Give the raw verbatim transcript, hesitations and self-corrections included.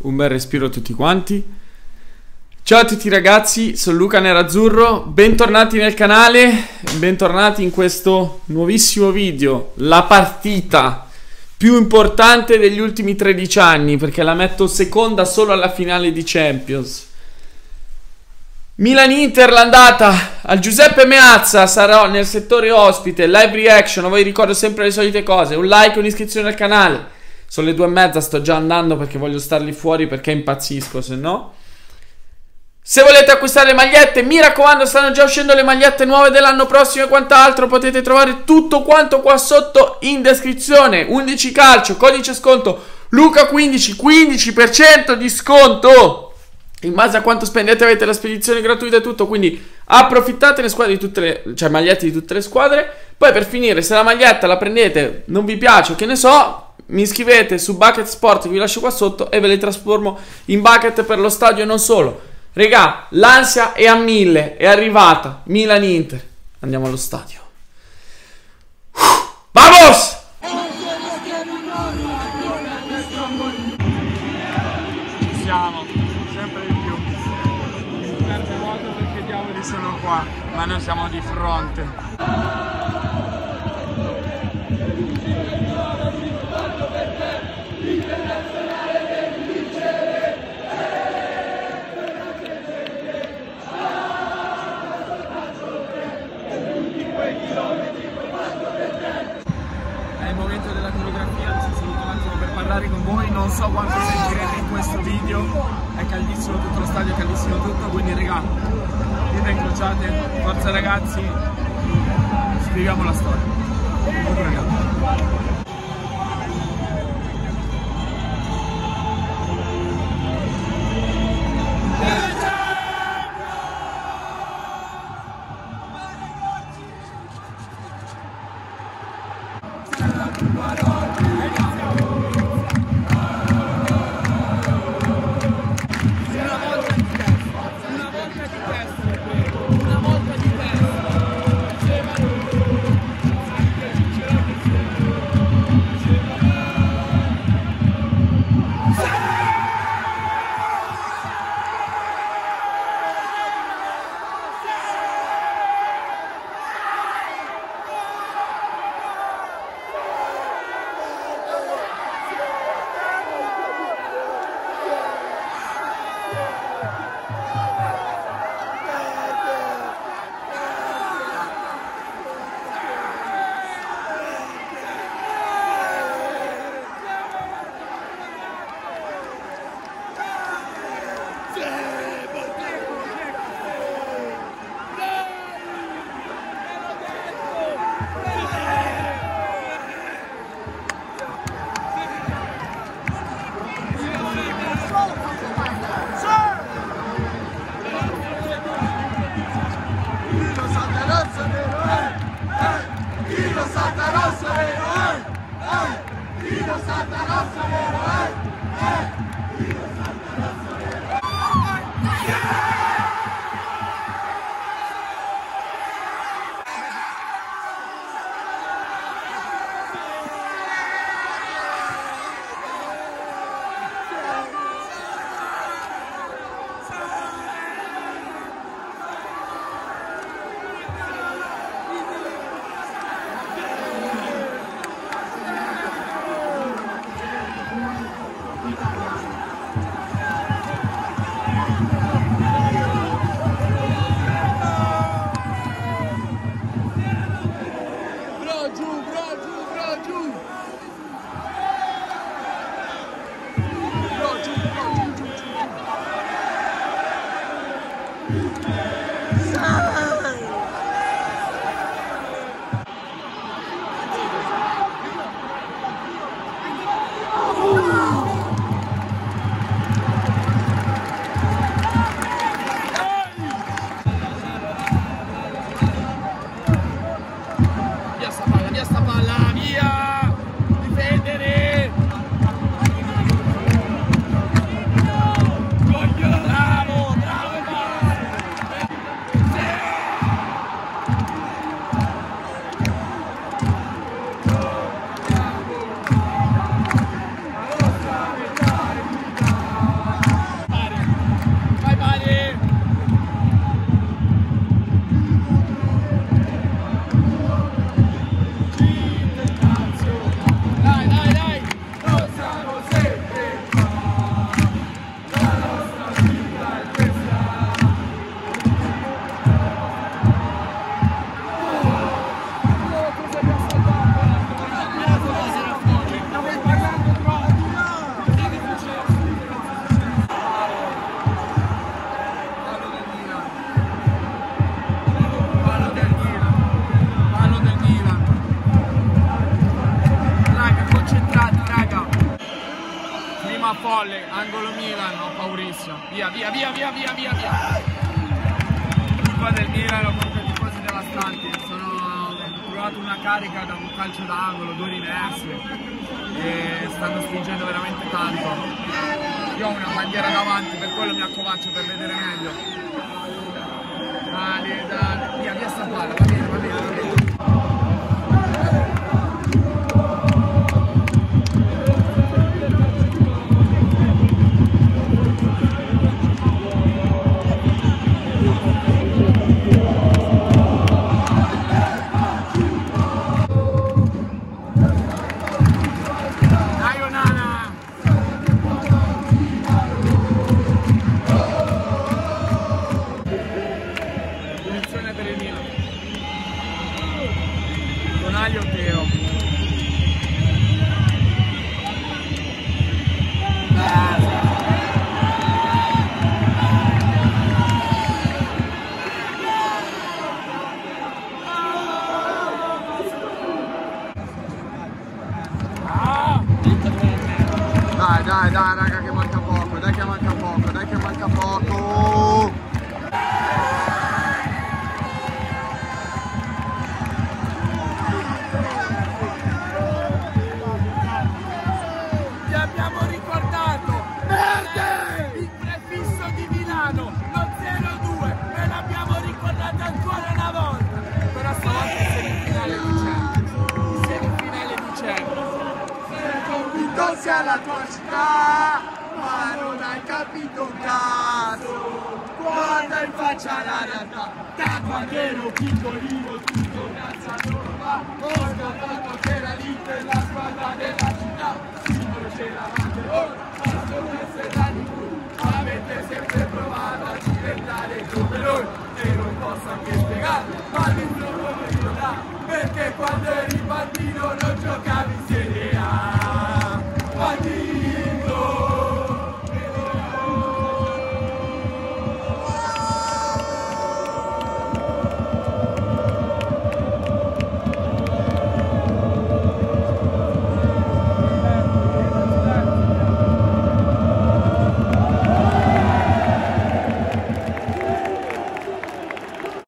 un bel respiro a tutti quanti. Ciao a tutti ragazzi, sono Luca Nerazzurro, bentornati nel canale, bentornati in questo nuovissimo video. La partita più importante degli ultimi tredici anni, perché la metto seconda solo alla finale di Champions. Milan-Inter, l'andata al Giuseppe Meazza, sarò nel settore ospite, live reaction, a voi ricordo sempre le solite cose, un like, un'iscrizione al canale. Sono le due e mezza, sto già andando perché voglio starli fuori perché impazzisco, se no. Se volete acquistare le magliette, mi raccomando, stanno già uscendo le magliette nuove dell'anno prossimo e quant'altro. Potete trovare tutto quanto qua sotto in descrizione. undici calcio, codice sconto Luca quindici, quindici per cento di sconto. In base a quanto spendete avete la spedizione gratuita e tutto, quindi approfittate, le squadre di tutte le, cioè magliette di tutte le squadre. Poi per finire, se la maglietta la prendete, non vi piace o che ne so, mi iscrivete su Bucket Sport che vi lascio qua sotto e ve le trasformo in bucket per lo stadio e non solo. Regà, l'ansia è a mille, è arrivata, Milan-Inter, andiamo allo stadio. Vamos! Ci siamo, sempre di più. Perde vuoto perché i diavoli sono qua, ma noi siamo di fronte. È il momento della coreografia, mi sono seduto un attimo per parlare con voi, non so quanto sentirete in questo video, è caldissimo tutto lo stadio, è caldissimo tutto, quindi regà, dita incrociate, forza ragazzi, scriviamo la storia. Tutto ragazzi. qua folle, angolo Milan, ho paurissimo. Via, via, via, via, via, via, via. Qua del Milan ho proprio tifosi devastanti. Sono ho provato una carica da un calcio d'angolo, due rimesse e stanno spingendo veramente tanto. Io ho una bandiera davanti, per quello mi accovaccio per vedere meglio. Dale, dale, via, via sta palla, va bene, va bene, va bene. Dai, dai, dai, raga, che manca poco, dai che manca poco, dai che manca poco. Ti abbiamo ricordato, verde, il prefisso di Milano, lo zero due, e l'abbiamo ricordato ancora una volta. Però stavolta in semifinale di Champions, in semifinale di Champions. Convinto sia la tua città, ma non hai capito un cazzo. Guarda in faccia la realtà, da quando ero piccolino tutto piazzato va. Ho scoperto che era l'Inter la squadra della città. Signore c'eravate voi, ma sono essere anni più. Avete sempre provato a diventare come noi, e non posso anche spiegare, ma dentro voi lo dà, perché quando eri partito